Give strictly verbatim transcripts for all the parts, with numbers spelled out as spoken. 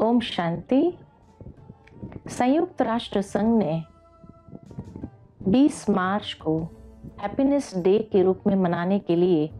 ओम शांति। संयुक्त राष्ट्र संघ ने बीस मार्च को हैप्पीनेस डे के रूप में मनाने के लिए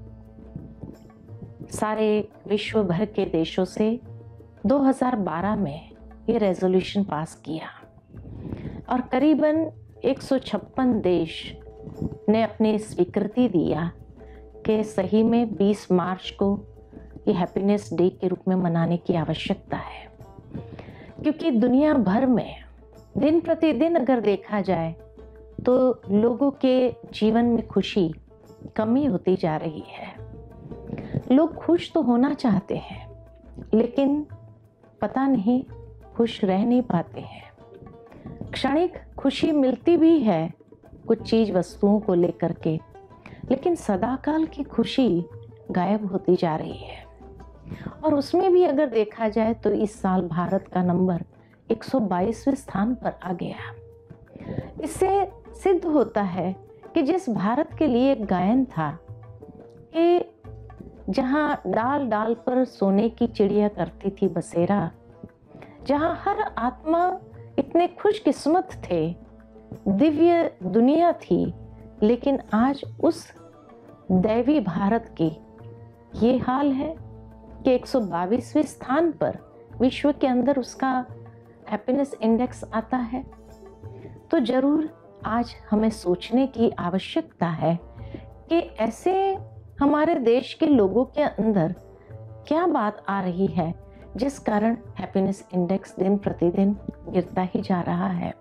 सारे विश्व भर के देशों से दो हज़ार बारह में ये रेजोल्यूशन पास किया और करीबन एक सौ छप्पन देश ने अपनी स्वीकृति दिया कि सही में बीस मार्च को ये हैप्पीनेस डे के रूप में मनाने की आवश्यकता है, क्योंकि दुनिया भर में दिन प्रतिदिन अगर देखा जाए तो लोगों के जीवन में खुशी कमी होती जा रही है। लोग खुश तो होना चाहते हैं, लेकिन पता नहीं खुश रह नहीं पाते हैं। क्षणिक खुशी मिलती भी है कुछ चीज वस्तुओं को लेकर के, लेकिन सदाकाल की खुशी गायब होती जा रही है। और उसमें भी अगर देखा जाए तो इस साल भारत का नंबर एक सौ बाईसवें स्थान पर आ गया। इससे सिद्ध होता है कि जिस भारत के लिए एक गायन था कि जहां डाल डाल पर सोने की चिड़िया करती थी बसेरा, जहां हर आत्मा इतने खुशकिस्मत थे, दिव्य दुनिया थी, लेकिन आज उस दैवी भारत की ये हाल है कि एक सौ बाईसवें स्थान पर विश्व के अंदर उसका हैप्पीनेस इंडेक्स आता है। तो जरूर आज हमें सोचने की आवश्यकता है कि ऐसे हमारे देश के लोगों के अंदर क्या बात आ रही है जिस कारण हैप्पीनेस इंडेक्स दिन प्रतिदिन गिरता ही जा रहा है।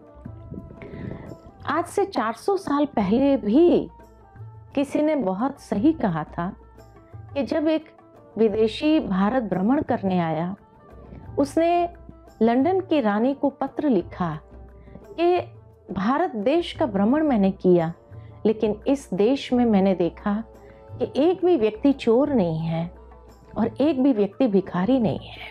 आज से चार सौ साल पहले भी किसी ने बहुत सही कहा था कि जब एक विदेशी भारत भ्रमण करने आया, उसने लंदन की रानी को पत्र लिखा कि भारत देश का भ्रमण मैंने किया, लेकिन इस देश में मैंने देखा कि एक भी व्यक्ति चोर नहीं है और एक भी व्यक्ति भिखारी नहीं है।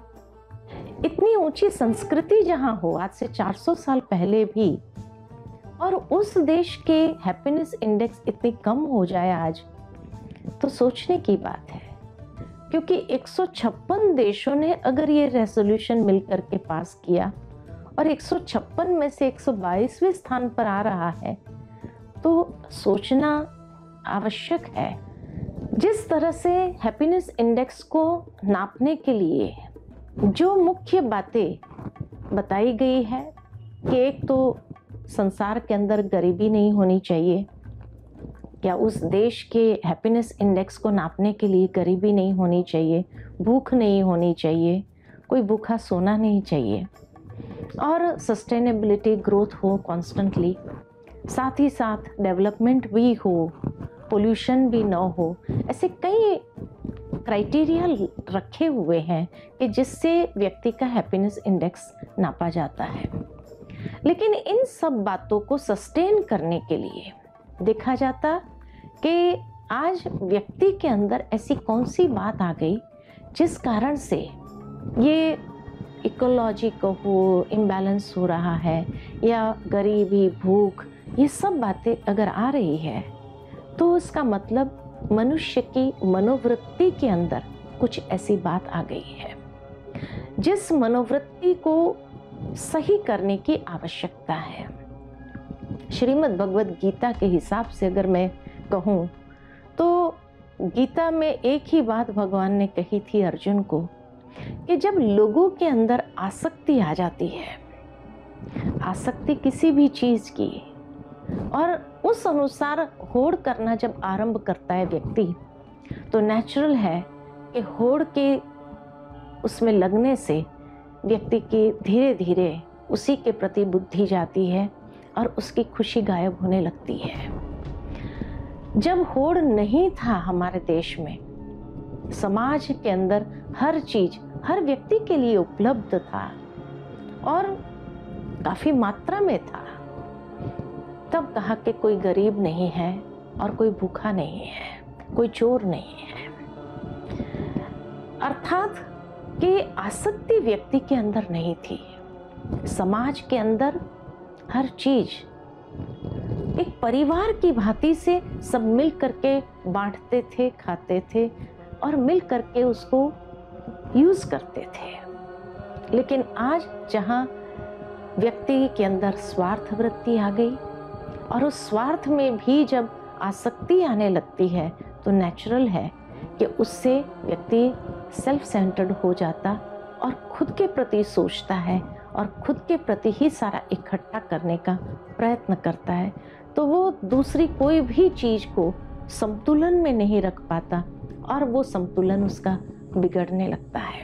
इतनी ऊंची संस्कृति जहां हो आज से चार सौ साल पहले भी, और उस देश के हैप्पीनेस इंडेक्स इतनी कम हो जाए आज, तो सोचने की बात है। क्योंकि एक सौ छप्पन देशों ने अगर ये रेजोल्यूशन मिलकर के पास किया और एक सौ छप्पन में से एक सौ बाईसवें स्थान पर आ रहा है, तो सोचना आवश्यक है। जिस तरह से हैप्पीनेस इंडेक्स को नापने के लिए जो मुख्य बातें बताई गई है कि एक तो संसार के अंदर गरीबी नहीं होनी चाहिए, क्या उस देश के हैप्पीनेस इंडेक्स को नापने के लिए गरीबी नहीं होनी चाहिए, भूख नहीं होनी चाहिए, कोई भूखा सोना नहीं चाहिए, और सस्टेनेबिलिटी ग्रोथ हो कॉन्स्टेंटली, साथ ही साथ डेवलपमेंट भी हो, पोल्यूशन भी ना हो। ऐसे कई क्राइटेरिया रखे हुए हैं कि जिससे व्यक्ति का हैप्पीनेस इंडेक्स नापा जाता है। लेकिन इन सब बातों को सस्टेन करने के लिए देखा जाता कि आज व्यक्ति के अंदर ऐसी कौन सी बात आ गई जिस कारण से ये इकोलॉजी को हो इम्बैलेंस हो रहा है, या गरीबी, भूख, ये सब बातें अगर आ रही है, तो उसका मतलब मनुष्य की मनोवृत्ति के अंदर कुछ ऐसी बात आ गई है जिस मनोवृत्ति को सही करने की आवश्यकता है। श्रीमद् भगवद गीता के हिसाब से अगर मैं कहूँ तो गीता में एक ही बात भगवान ने कही थी अर्जुन को कि जब लोगों के अंदर आसक्ति आ जाती है, आसक्ति किसी भी चीज की, और उस अनुसार होड़ करना जब आरंभ करता है व्यक्ति, तो नेचुरल है कि होड़ के उसमें लगने से व्यक्ति की धीरे धीरे उसी के प्रति बुद्धि जाती है और उसकी खुशी गायब होने लगती है। जब होड़ नहीं था हमारे देश में, समाज के अंदर हर चीज हर व्यक्ति के लिए उपलब्ध था और काफी मात्रा में था, तब कहा कि कोई गरीब नहीं है और कोई भूखा नहीं है, कोई चोर नहीं है। अर्थात कि आसक्ति व्यक्ति के अंदर नहीं थी। समाज के अंदर हर चीज एक परिवार की भांति से सब मिल करके बांटते थे, खाते थे और मिल करके उसको यूज करते थे। लेकिन आज जहाँ व्यक्ति के अंदर स्वार्थ वृत्ति आ गई और उस स्वार्थ में भी जब आसक्ति आने लगती है तो नेचुरल है कि उससे व्यक्ति सेल्फ सेंटर्ड हो जाता और खुद के प्रति सोचता है और खुद के प्रति ही सारा इकट्ठा करने का प्रयत्न करता है, तो वो दूसरी कोई भी चीज़ को संतुलन में नहीं रख पाता और वो संतुलन उसका बिगड़ने लगता है।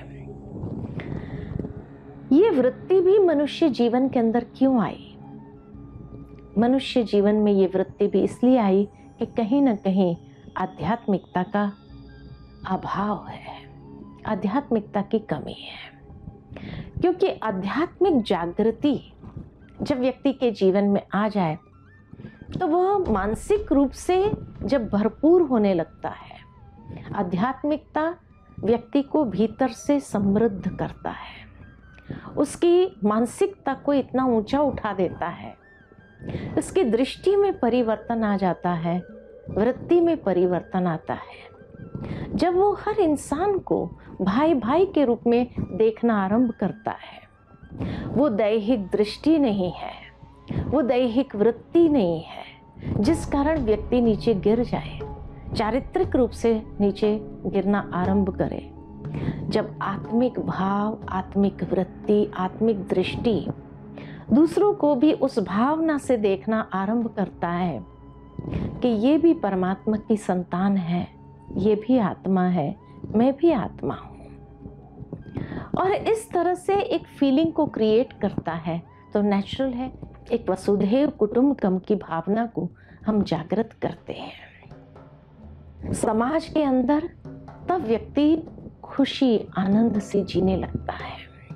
ये वृत्ति भी मनुष्य जीवन के अंदर क्यों आई? मनुष्य जीवन में ये वृत्ति भी इसलिए आई कि कहीं ना कहीं आध्यात्मिकता का अभाव है, आध्यात्मिकता की कमी है। क्योंकि आध्यात्मिक जागृति जब व्यक्ति के जीवन में आ जाए तो वह मानसिक रूप से जब भरपूर होने लगता है, आध्यात्मिकता व्यक्ति को भीतर से समृद्ध करता है, उसकी मानसिकता को इतना ऊंचा उठा देता है, उसकी दृष्टि में परिवर्तन आ जाता है, वृत्ति में परिवर्तन आता है। जब वो हर इंसान को भाई भाई के रूप में देखना आरंभ करता है, वो दैहिक दृष्टि नहीं है, वो दैहिक वृत्ति नहीं है जिस कारण व्यक्ति नीचे गिर जाए, चारित्रिक रूप से नीचे गिरना आरंभ करे। जब आत्मिक भाव, आत्मिक वृत्ति, आत्मिक दृष्टि दूसरों को भी उस भावना से देखना आरंभ करता है कि ये भी परमात्मा की संतान है, ये भी आत्मा है, मैं भी आत्मा हूँ, और इस तरह से एक फीलिंग को क्रिएट करता है, तो नेचुरल है एक वसुधैव कुटुंबकम की भावना को हम जागृत करते हैं समाज के अंदर। तब व्यक्ति खुशी आनंद से जीने लगता है।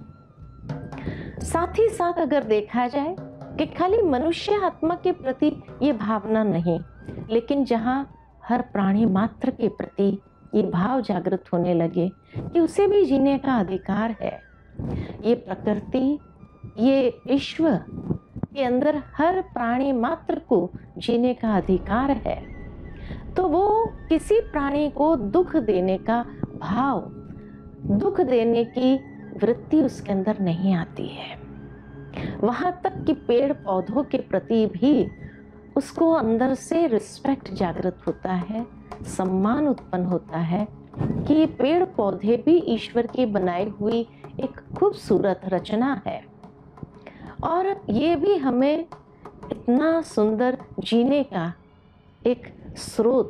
साथ ही साथ अगर देखा जाए कि खाली मनुष्य आत्मा के प्रति ये भावना नहीं, लेकिन जहाँ हर प्राणी मात्र के प्रति ये भाव जागृत होने लगे कि उसे भी जीने का अधिकार है, ये प्रकृति, ये विश्व के अंदर हर प्राणी मात्र को जीने का अधिकार है, तो वो किसी प्राणी को दुख देने का भाव, दुख देने की वृत्ति उसके अंदर नहीं आती है। वहां तक कि पेड़ पौधों के प्रति भी उसको अंदर से रिस्पेक्ट जागृत होता है, सम्मान उत्पन्न होता है कि ये पेड़ पौधे भी ईश्वर की बनाई हुई एक खूबसूरत रचना है और ये भी हमें इतना सुंदर जीने का एक स्रोत,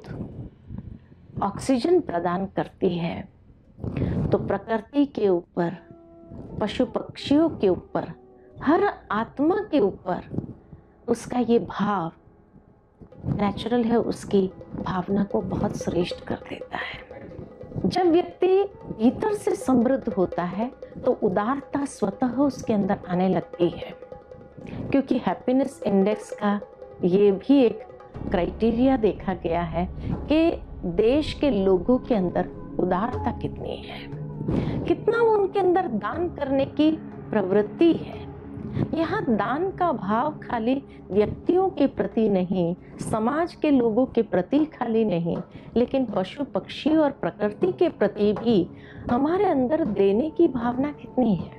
ऑक्सीजन प्रदान करती है। तो प्रकृति के ऊपर, पशु पक्षियों के ऊपर, हर आत्मा के ऊपर उसका ये भाव नेचुरल है, उसकी भावना को बहुत श्रेष्ठ कर देता है। जब व्यक्ति भीतर से समृद्ध होता है तो उदारता स्वतः उसके अंदर आने लगती है, क्योंकि हैप्पीनेस इंडेक्स का ये भी एक क्राइटेरिया देखा गया है कि देश के लोगों के अंदर उदारता कितनी है, कितना वो उनके अंदर दान करने की प्रवृत्ति है। यहाँ दान का भाव खाली व्यक्तियों के प्रति नहीं, समाज के लोगों के प्रति खाली नहीं, लेकिन पशु पक्षी और प्रकृति के प्रति भी हमारे अंदर देने की भावना कितनी है।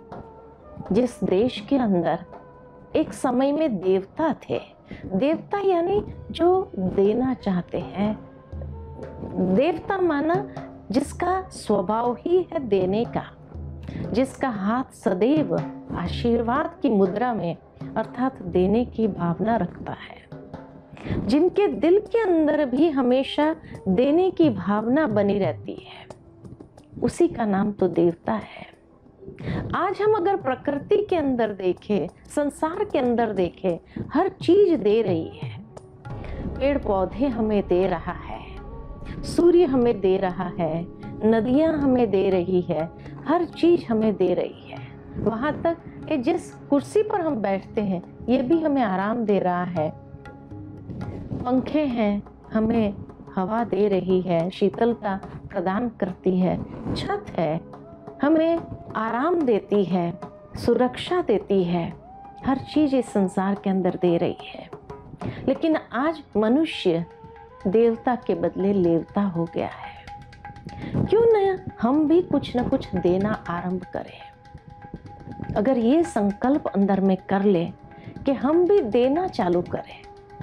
जिस देश के अंदर एक समय में देवता थे, देवता यानी जो देना चाहते हैं, देवता माना जिसका स्वभाव ही है देने का, जिसका हाथ सदैव आशीर्वाद की मुद्रा में अर्थात देने की भावना रखता है, जिनके दिल के अंदर भी हमेशा देने की भावना बनी रहती है, उसी का नाम तो देवता है। आज हम अगर प्रकृति के अंदर देखें, संसार के अंदर देखें, हर चीज दे रही है। पेड़ पौधे हमें दे रहा है, सूर्य हमें दे रहा है, नदियां हमें दे रही है, हर चीज हमें दे रही है। वहां तक कि जिस कुर्सी पर हम बैठते हैं ये भी हमें आराम दे रहा है। पंखे हैं, हमें हवा दे रही है, शीतलता प्रदान करती है। छत है, हमें आराम देती है, सुरक्षा देती है। हर चीज इस संसार के अंदर दे रही है। लेकिन आज मनुष्य देवता के बदले लेवता हो गया है। क्यों न हम भी कुछ न कुछ देना आरंभ करें। अगर ये संकल्प अंदर में कर ले कि हम भी देना चालू करें,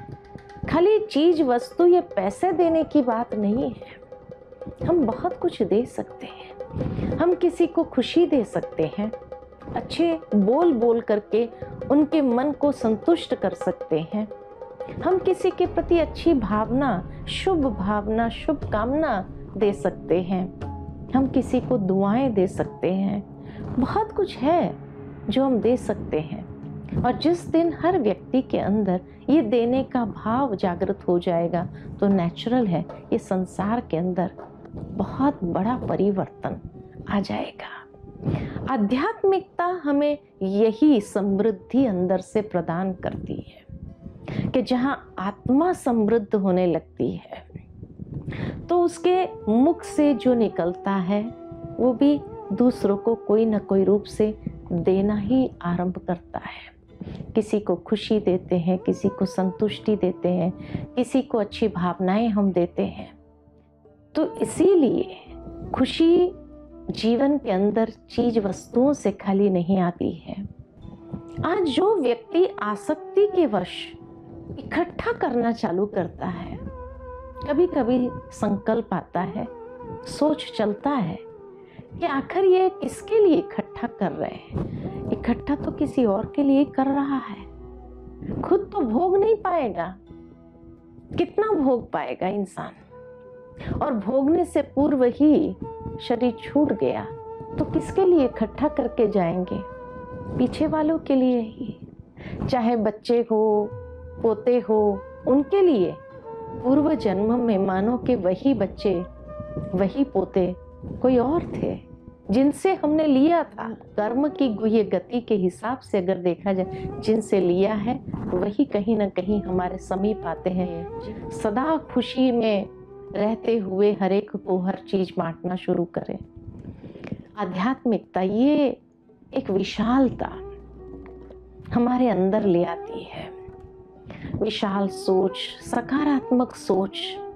खाली चीज वस्तु या पैसे देने की बात नहीं है, हम बहुत कुछ दे सकते हैं। हम किसी को खुशी दे सकते हैं, अच्छे बोल बोल करके उनके मन को संतुष्ट कर सकते हैं। हम किसी के प्रति अच्छी भावना, शुभ भावना, शुभ कामना दे सकते हैं। हम किसी को दुआएं दे सकते हैं। बहुत कुछ है जो हम दे सकते हैं। और जिस दिन हर व्यक्ति के अंदर ये देने का भाव जागृत हो जाएगा तो नेचुरल है ये संसार के अंदर बहुत बड़ा परिवर्तन आ जाएगा। आध्यात्मिकता हमें यही समृद्धि अंदर से प्रदान करती है कि जहाँ आत्मा समृद्ध होने लगती है तो उसके मुख से जो निकलता है वो भी दूसरों को कोई न कोई रूप से देना ही आरंभ करता है। किसी को खुशी देते हैं, किसी को संतुष्टि देते हैं, किसी को अच्छी भावनाएं हम देते हैं। तो इसीलिए खुशी जीवन के अंदर चीज वस्तुओं से खाली नहीं आती है। आज जो व्यक्ति आसक्ति के वश इकट्ठा करना चालू करता है, कभी कभी संकल्प आता है, सोच चलता है कि आखिर ये किसके लिए इकट्ठा कर रहे हैं। इकट्ठा तो किसी और के लिए कर रहा है, खुद तो भोग नहीं पाएगा। कितना भोग पाएगा इंसान? और भोगने से पूर्व ही शरीर छूट गया तो किसके लिए इकट्ठा करके जाएंगे? पीछे वालों के लिए ही, चाहे बच्चे हो, पोते हो, उनके लिए। पूर्व जन्म में मानो कि वही बच्चे, वही पोते कोई और थे जिनसे हमने लिया था। कर्म की गुह्य गति के हिसाब से अगर देखा जाए, जिनसे लिया है वही कहीं ना कहीं हमारे समीप आते हैं। सदा खुशी में रहते हुए हर एक को हर चीज बांटना शुरू करें। आध्यात्मिकता ये एक विशालता हमारे अंदर ले आती है। विशाल सोच, सकारात्मक सोच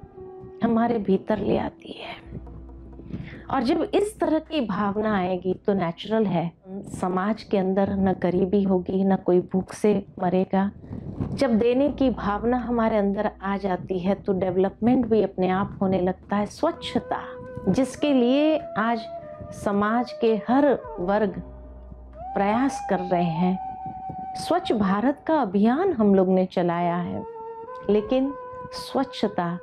हमारे भीतर ले आती है। और जब इस तरह की भावना आएगी तो नेचुरल है समाज के अंदर न गरीबी होगी, न कोई भूख से मरेगा। जब देने की भावना हमारे अंदर आ जाती है तो डेवलपमेंट भी अपने आप होने लगता है। स्वच्छता, जिसके लिए आज समाज के हर वर्ग प्रयास कर रहे हैं। स्वच्छ भारत का अभियान हम लोग ने चलाया है, लेकिन स्वच्छता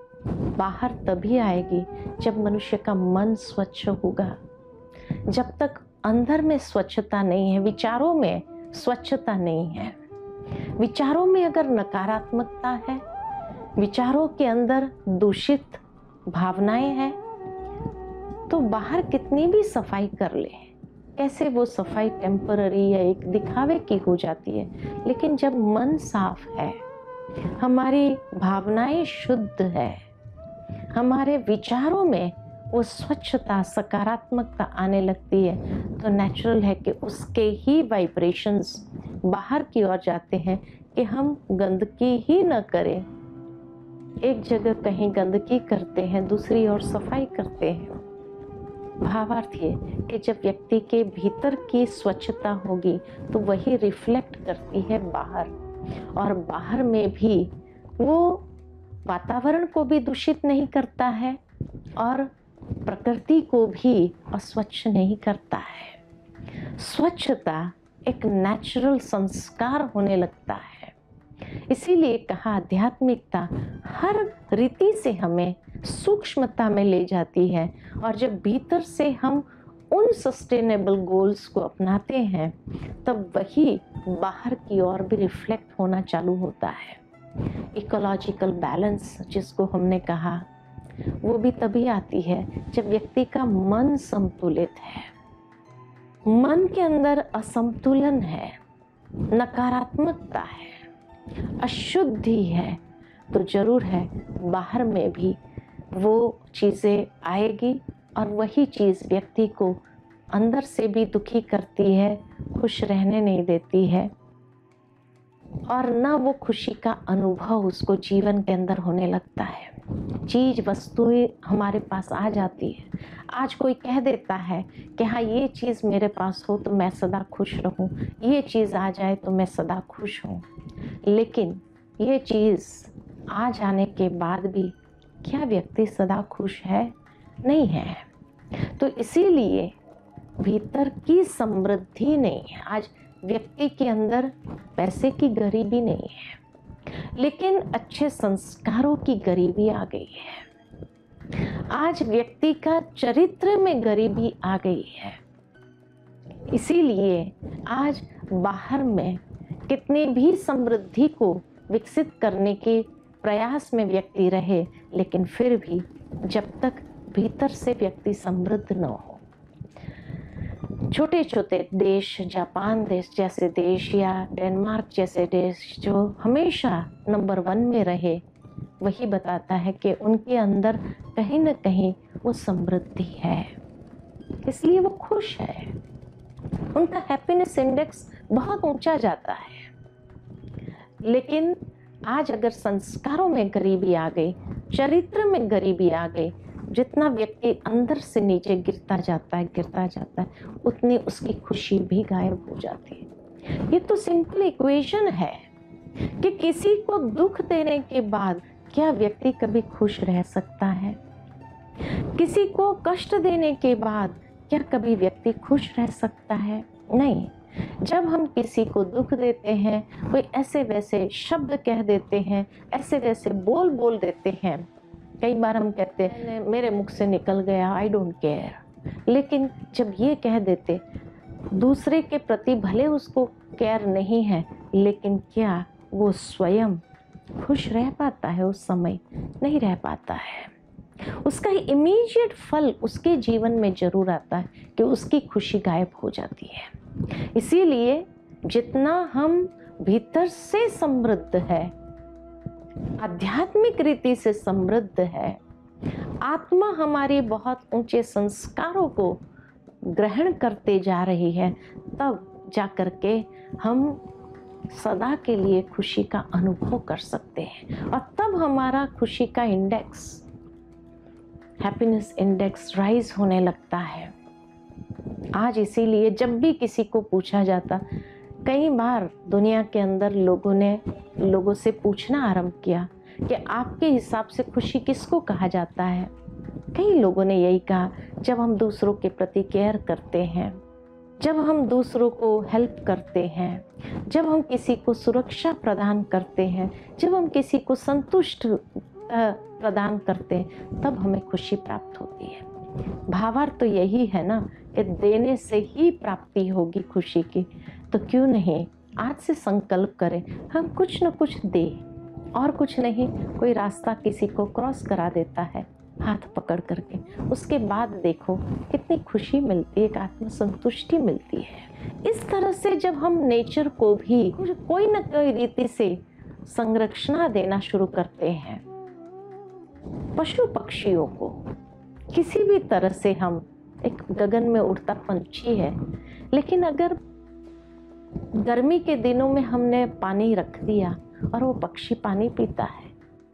बाहर तभी आएगी जब मनुष्य का मन स्वच्छ होगा। जब तक अंदर में स्वच्छता नहीं है, विचारों में स्वच्छता नहीं है, विचारों में अगर नकारात्मकता है, विचारों के अंदर दूषित भावनाएं हैं, तो बाहर कितनी भी सफाई कर ले, कैसे वो सफाई टेम्पररी या एक दिखावे की हो जाती है। लेकिन जब मन साफ है, हमारी भावनाएं शुद्ध है, हमारे विचारों में वो स्वच्छता, सकारात्मकता आने लगती है, तो नेचुरल है कि उसके ही वाइब्रेशंस बाहर की ओर जाते हैं कि हम गंदगी ही न करें। एक जगह कहीं गंदगी करते हैं, दूसरी ओर सफाई करते हैं। भावार्थ ये कि जब व्यक्ति के भीतर की स्वच्छता होगी तो वही रिफ्लेक्ट करती है बाहर, और बाहर में भी वो वातावरण को भी दूषित नहीं करता है और प्रकृति को भी अस्वच्छ नहीं करता है। स्वच्छता एक नेचुरल संस्कार होने लगता है। इसीलिए कहा आध्यात्मिकता हर रीति से हमें सूक्ष्मता में ले जाती है। और जब भीतर से हम उन सस्टेनेबल गोल्स को अपनाते हैं तब वही बाहर की ओर भी रिफ्लेक्ट होना चालू होता है। इकोलॉजिकल बैलेंस जिसको हमने कहा, वो भी तभी आती है जब व्यक्ति का मन संतुलित है। मन के अंदर असंतुलन है, नकारात्मकता है, अशुद्धि है, तो जरूर है बाहर में भी वो चीज़ें आएगी और वही चीज़ व्यक्ति को अंदर से भी दुखी करती है, खुश रहने नहीं देती है। और ना वो खुशी का अनुभव उसको जीवन के अंदर होने लगता है। चीज वस्तुएं हमारे पास आ जाती है। आज कोई कह देता है कि हाँ ये चीज़ मेरे पास हो तो मैं सदा खुश रहूं, ये चीज़ आ जाए तो मैं सदा खुश हूं। लेकिन ये चीज़ आ जाने के बाद भी क्या व्यक्ति सदा खुश है? नहीं है। तो इसीलिए भीतर की समृद्धि नहीं है। आज व्यक्ति के अंदर पैसे की गरीबी नहीं है, लेकिन अच्छे संस्कारों की गरीबी आ गई है। आज व्यक्ति का चरित्र में गरीबी आ गई है। इसीलिए आज बाहर में कितनी भी समृद्धि को विकसित करने के प्रयास में व्यक्ति रहे, लेकिन फिर भी जब तक भीतर से व्यक्ति समृद्ध न हो, छोटे छोटे देश, जापान देश जैसे देश या डेनमार्क जैसे देश जो हमेशा नंबर वन में रहे, वही बताता है कि उनके अंदर कहीं न कहीं वो समृद्धि है, इसलिए वो खुश है। उनका हैप्पीनेस इंडेक्स बहुत ऊंचा जाता है। लेकिन आज अगर संस्कारों में गरीबी आ गई, चरित्र में गरीबी आ गई, जितना व्यक्ति अंदर से नीचे गिरता जाता है गिरता जाता है उतनी उसकी खुशी भी गायब हो जाती है। ये तो सिंपल इक्वेशन है कि किसी को दुख देने के बाद क्या व्यक्ति कभी खुश रह सकता है? किसी को कष्ट देने के बाद क्या कभी व्यक्ति खुश रह सकता है? नहीं। जब हम किसी को दुख देते हैं, कोई ऐसे वैसे शब्द कह देते हैं, ऐसे वैसे बोल बोल देते हैं, कई बार हम कहते हैं मेरे मुख से निकल गया, आई डोंट केयर। लेकिन जब ये कह देते दूसरे के प्रति, भले उसको केयर नहीं है, लेकिन क्या वो स्वयं खुश रह पाता है? उस समय नहीं रह पाता है। उसका इमीडिएट फल उसके जीवन में जरूर आता है कि उसकी खुशी गायब हो जाती है। इसीलिए जितना हम भीतर से समृद्ध है, आध्यात्मिक रीति से समृद्ध है, आत्मा हमारे बहुत ऊंचे संस्कारों को ग्रहण करते जा रही है, तब जाकर के हम सदा के लिए खुशी का अनुभव कर सकते हैं। और तब हमारा खुशी का इंडेक्स, हैप्पीनेस इंडेक्स राइज होने लगता है। आज इसीलिए जब भी किसी को पूछा जाता, कई बार दुनिया के अंदर लोगों ने लोगों से पूछना आरंभ किया कि आपके हिसाब से खुशी किसको कहा जाता है? कई लोगों ने यही कहा, जब हम दूसरों के प्रति केयर करते हैं, जब हम दूसरों को हेल्प करते हैं, जब हम किसी को सुरक्षा प्रदान करते हैं, जब हम किसी को संतुष्ट प्रदान करते हैं, तब हमें खुशी प्राप्त होती है। भावार्थ तो यही है ना कि देने से ही प्राप्ति होगी खुशी की। तो क्यों नहीं आज से संकल्प करें, हम कुछ न कुछ दें। और कुछ नहीं, कोई रास्ता किसी को क्रॉस करा देता है हाथ पकड़ करके, उसके बाद देखो कितनी खुशी मिलती है, एक आत्मसंतुष्टि मिलती है। इस तरह से जब हम नेचर को भी कोई न कोई रीति से संरक्षण देना शुरू करते हैं, पशु पक्षियों को किसी भी तरह से, हम एक गगन में उड़ता पंछी है, लेकिन अगर गर्मी के दिनों में हमने पानी रख दिया और वो पक्षी पानी पीता है,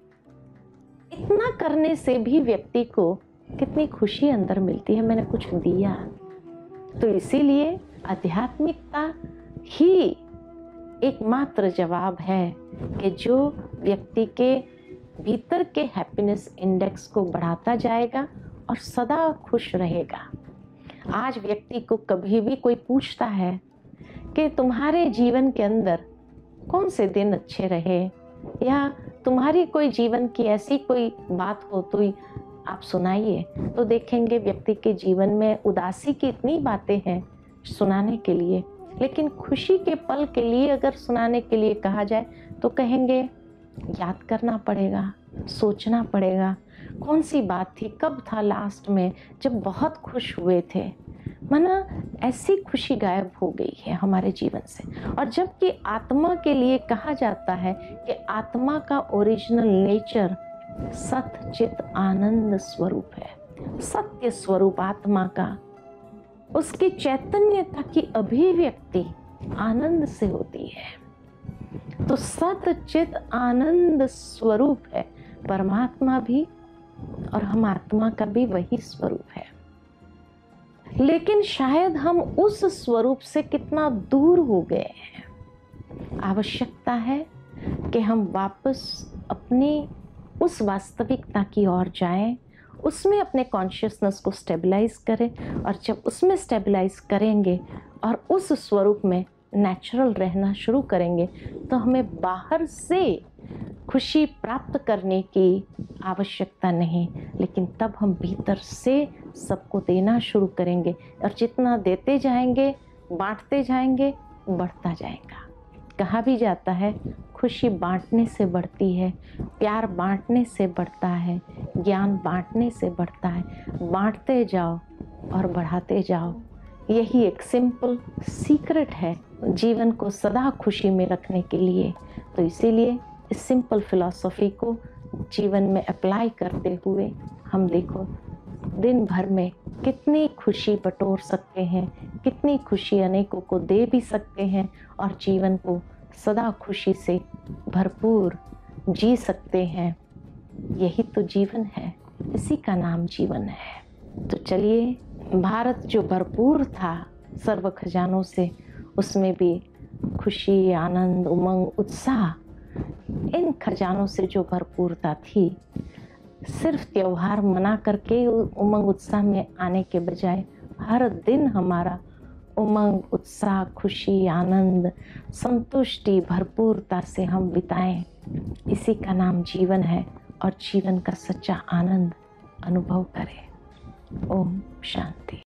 इतना करने से भी व्यक्ति को कितनी खुशी अंदर मिलती है, मैंने कुछ दिया। तो इसीलिए आध्यात्मिकता ही एकमात्र जवाब है कि जो व्यक्ति के भीतर के हैप्पीनेस इंडेक्स को बढ़ाता जाएगा और सदा खुश रहेगा। आज व्यक्ति को कभी भी कोई पूछता है कि तुम्हारे जीवन के अंदर कौन से दिन अच्छे रहे, या तुम्हारी कोई जीवन की ऐसी कोई बात हो तो आप सुनाइए, तो देखेंगे व्यक्ति के जीवन में उदासी की इतनी बातें हैं सुनाने के लिए, लेकिन खुशी के पल के लिए अगर सुनाने के लिए कहा जाए तो कहेंगे याद करना पड़ेगा, सोचना पड़ेगा, कौन सी बात थी, कब था लास्ट में जब बहुत खुश हुए थे। माना ऐसी खुशी गायब हो गई है हमारे जीवन से। और जबकि आत्मा के लिए कहा जाता है कि आत्मा का ओरिजिनल नेचर सत्य चित आनंद स्वरूप है, सत्य स्वरूप आत्मा का, उसकी चैतन्यता की अभिव्यक्ति आनंद से होती है। तो सत चित आनंद स्वरूप है परमात्मा भी, और हम आत्मा का भी वही स्वरूप है। लेकिन शायद हम उस स्वरूप से कितना दूर हो गए हैं। आवश्यकता है कि हम वापस अपनी उस वास्तविकता की ओर जाएं, उसमें अपने कॉन्शियसनेस को स्टेबलाइज करें, और जब उसमें स्टेबलाइज करेंगे और उस स्वरूप में नेचुरल रहना शुरू करेंगे, तो हमें बाहर से खुशी प्राप्त करने की आवश्यकता नहीं, लेकिन तब हम भीतर से सबको देना शुरू करेंगे, और जितना देते जाएंगे, बांटते जाएंगे, बढ़ता जाएगा। कहा भी जाता है खुशी बांटने से बढ़ती है, प्यार बांटने से बढ़ता है, ज्ञान बांटने से बढ़ता है। बांटते जाओ और बढ़ाते जाओ, यही एक सिंपल सीक्रेट है जीवन को सदा खुशी में रखने के लिए। तो इसीलिए इस सिंपल फिलॉसफी को जीवन में अप्लाई करते हुए हम देखो दिन भर में कितनी खुशी बटोर सकते हैं, कितनी खुशी अनेकों को दे भी सकते हैं, और जीवन को सदा खुशी से भरपूर जी सकते हैं। यही तो जीवन है, इसी का नाम जीवन है। तो चलिए, भारत जो भरपूर था सर्व खजानों से, उसमें भी खुशी, आनंद, उमंग, उत्साह, इन खजानों से जो भरपूरता थी, सिर्फ त्योहार मना करके उमंग उत्साह में आने के बजाय हर दिन हमारा उमंग, उत्साह, खुशी, आनंद, संतुष्टि, भरपूरता से हम बिताएं। इसी का नाम जीवन है, और जीवन का सच्चा आनंद अनुभव करें। ओम शांति।